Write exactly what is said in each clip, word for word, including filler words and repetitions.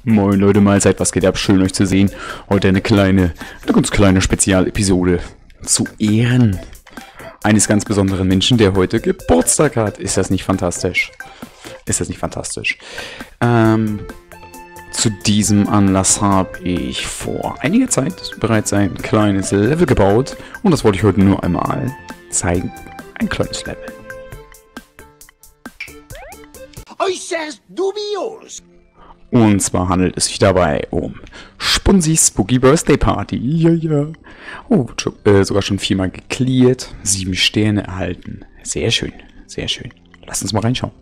Moin Leute, Mahlzeit, was geht ab? Schön euch zu sehen. Heute eine kleine, eine ganz kleine Spezialepisode zu Ehren eines ganz besonderen Menschen, der heute Geburtstag hat. Ist das nicht fantastisch? Ist das nicht fantastisch? Ähm, zu diesem Anlass habe ich vor einiger Zeit bereits ein kleines Level gebaut und das wollte ich heute nur einmal zeigen. Ein kleines Level. Äußerst dubios. Und zwar handelt es sich dabei um Spunzis Spooky Birthday Party. Ja, ja. Oh, äh, sogar schon viermal geklärt. Sieben Sterne erhalten. Sehr schön, sehr schön. Lass uns mal reinschauen.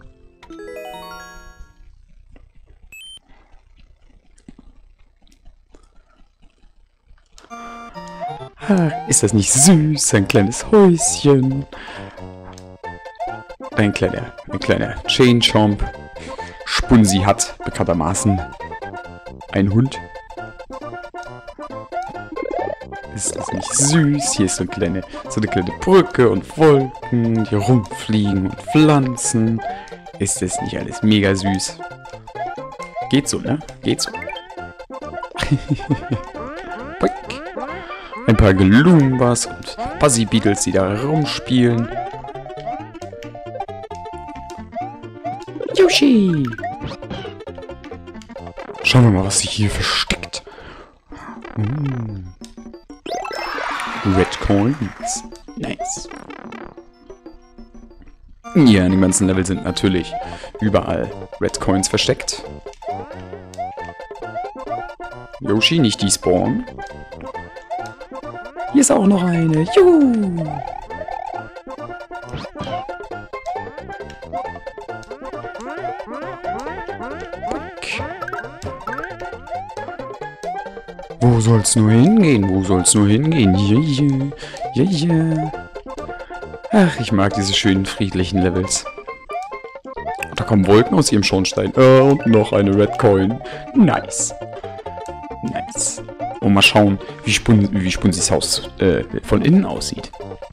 Ach, ist das nicht süß? Ein kleines Häuschen. Ein kleiner, ein kleiner Chain Chomp. Spunzi hat bekanntermaßen einen Hund. Ist das nicht süß? Hier ist so eine kleine, so eine kleine Brücke und Wolken, die rumfliegen und Pflanzen. Ist das nicht alles mega süß? Geht so, ne? Geht so. Ein paar Gelumbas und Pussy-Beagles, die da rumspielen. Yoshi! Schauen wir mal, was sich hier versteckt. Mm. Red Coins. Nice. Ja, in dem ganzen Level sind natürlich überall Red Coins versteckt. Yoshi, nicht die spawnen. Hier ist auch noch eine. Juhu! Wo soll's nur hingehen? Wo soll's nur hingehen? Ja, ja, ja, ja. Ach, ich mag diese schönen, friedlichen Levels. Da kommen Wolken aus ihrem Schornstein. Äh, und noch eine Red Coin. Nice. Nice. Und mal schauen, wie, Spun wie Spunzis Haus äh, von innen aussieht.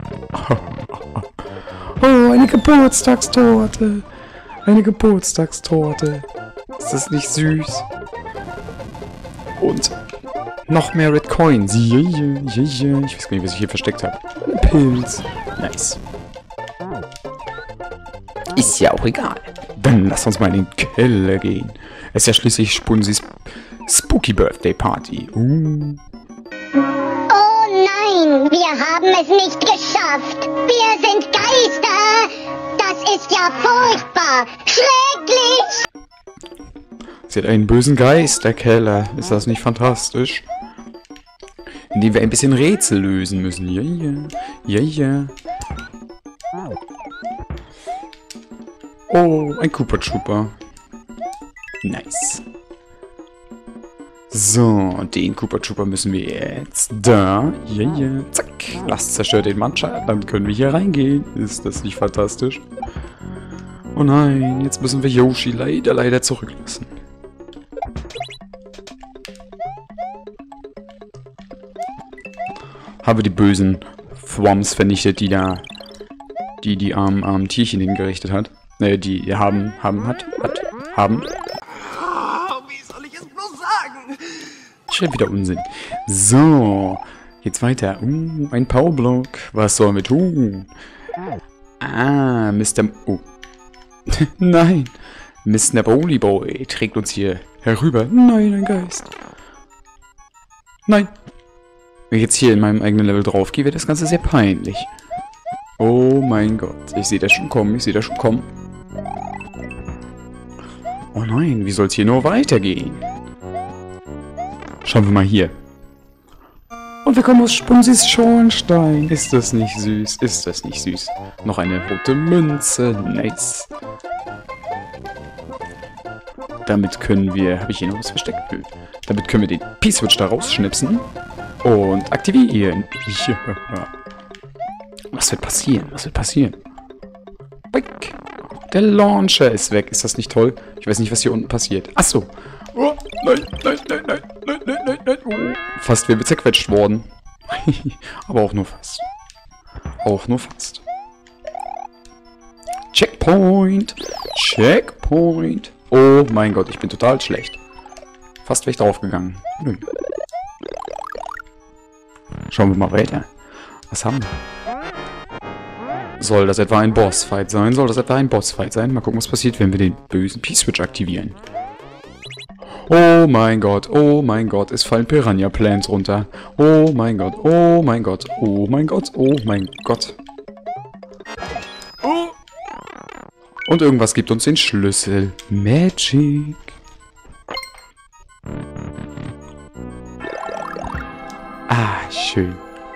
Oh, eine Geburtstagstorte. Eine Geburtstagstorte. Ist das nicht süß? Und noch mehr Red Coins. Ja, ja, ja, ja. Ich weiß gar nicht, was ich hier versteckt habe. Ein Pilz. Nice. Ist ja auch egal. Dann lass uns mal in den Keller gehen. Es ist ja schließlich Spunzis Spooky Birthday Party. Uh. Oh nein, wir haben es nicht geschafft. Wir sind Geister. Das ist ja furchtbar. Schrecklich. Sie hat einen bösen Geist, der Keller. Ist das nicht fantastisch? Indem wir ein bisschen Rätsel lösen müssen. Ja, ja. Ja, ja. Oh, ein Koopa Trooper. Nice. So, den Koopa Trooper müssen wir jetzt da. Ja, ja. Zack. Lasst zerstört den Mancha. Dann können wir hier reingehen. Ist das nicht fantastisch? Oh nein, jetzt müssen wir Yoshi leider, leider zurücklassen. Habe die bösen Thwomps vernichtet, die da, die die armen, armen Tierchen hingerichtet hat. Ne, die haben, haben, hat, hat, haben. Wie soll ich es bloß sagen? Schon wieder Unsinn. So, geht's weiter. Uh, ein Powerblock. Was sollen wir tun? Ah, Mister M oh. Nein. Mister Bowly Boy trägt uns hier herüber. Nein, ein Geist. Nein. Wenn ich jetzt hier in meinem eigenen Level drauf gehe, wird das Ganze sehr peinlich. Oh mein Gott. Ich sehe das schon kommen. Ich sehe das schon kommen. Oh nein, wie soll es hier nur weitergehen? Schauen wir mal hier. Und wir kommen aus Spunzis Schornstein. Ist das nicht süß? Ist das nicht süß? Noch eine rote Münze. Nice. Damit können wir... Habe ich hier noch was versteckt? Nö. Damit können wir den P-Switch da rausschnipsen. Und aktivieren. Ja. Was wird passieren? Was wird passieren? Weg. Der Launcher ist weg. Ist das nicht toll? Ich weiß nicht, was hier unten passiert. Achso. Oh, nein, nein, nein, nein, nein, nein, nein, nein. Oh. Fast wäre wir zerquetscht worden. Aber auch nur fast. Auch nur fast. Checkpoint. Checkpoint. Oh mein Gott, ich bin total schlecht. Fast wäre ich draufgegangen. Nö. Schauen wir mal weiter. Was haben wir? Soll das etwa ein Bossfight sein? Soll das etwa ein Bossfight sein? Mal gucken, was passiert, wenn wir den bösen P-Switch aktivieren. Oh mein Gott, oh mein Gott, es fallen Piranha-Plants runter. Oh mein Gott, oh mein Gott, oh mein Gott, oh mein Gott. Und irgendwas gibt uns den Schlüssel. Magic. Ah, schön.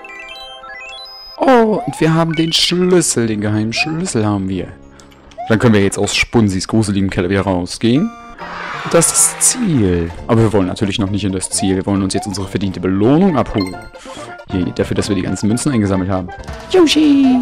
Oh, und wir haben den Schlüssel, den geheimen Schlüssel haben wir. Dann können wir jetzt aus Spunsis gruseligem Keller wieder rausgehen. Das ist das Ziel. Aber wir wollen natürlich noch nicht in das Ziel. Wir wollen uns jetzt unsere verdiente Belohnung abholen. Je, dafür, dass wir die ganzen Münzen eingesammelt haben. Yoshi!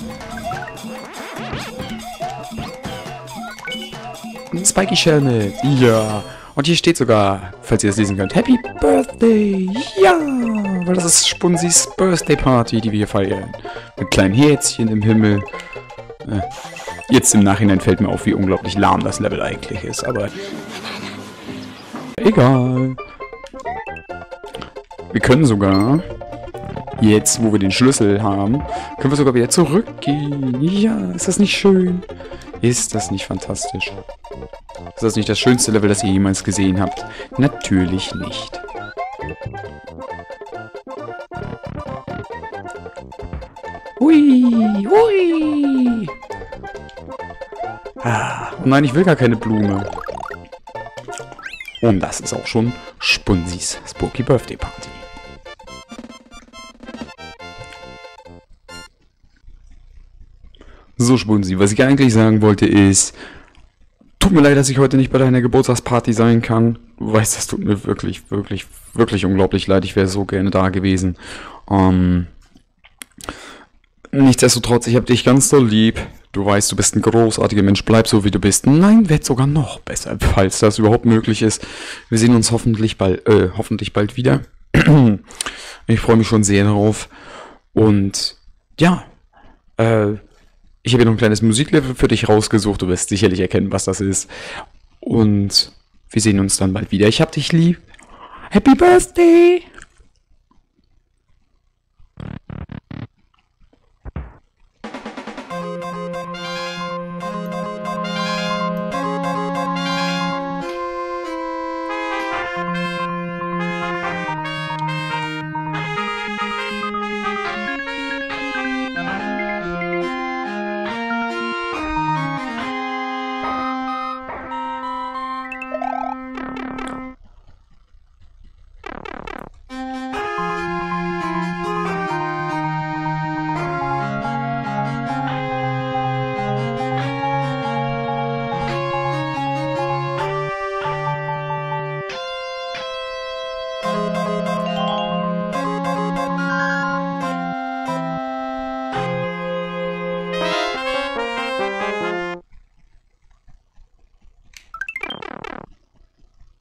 Ein Spiky Helmet. Ja. Und hier steht sogar, falls ihr das lesen könnt, Happy Birthday. Ja. Weil das ist Spunsis Birthday Party, die wir hier feiern. Mit kleinen Herzchen im Himmel. Äh, jetzt im Nachhinein fällt mir auf, wie unglaublich lahm das Level eigentlich ist. Aber egal. Wir können sogar, jetzt wo wir den Schlüssel haben, können wir sogar wieder zurückgehen. Ja, ist das nicht schön? Ist das nicht fantastisch? Ist das nicht das schönste Level, das ihr jemals gesehen habt? Natürlich nicht. Hui, hui. Ah, oh nein, ich will gar keine Blume. Und das ist auch schon Spunsis Spooky Birthday Party. So, Spunsi, was ich eigentlich sagen wollte ist, tut mir leid, dass ich heute nicht bei deiner Geburtstagsparty sein kann. Du weißt, das tut mir wirklich, wirklich, wirklich unglaublich leid. Ich wäre so gerne da gewesen. Ähm, nichtsdestotrotz, ich habe dich ganz so lieb. Du weißt, du bist ein großartiger Mensch. Bleib so, wie du bist. Nein, werd sogar noch besser, falls das überhaupt möglich ist. Wir sehen uns hoffentlich bald, äh, hoffentlich bald wieder. Ich freue mich schon sehr darauf. Und ja, äh, ich habe hier noch ein kleines Musiklevel für dich rausgesucht. Du wirst sicherlich erkennen, was das ist. Und wir sehen uns dann bald wieder. Ich hab dich lieb. Happy Birthday!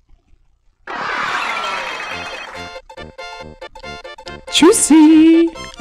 Tschüssi!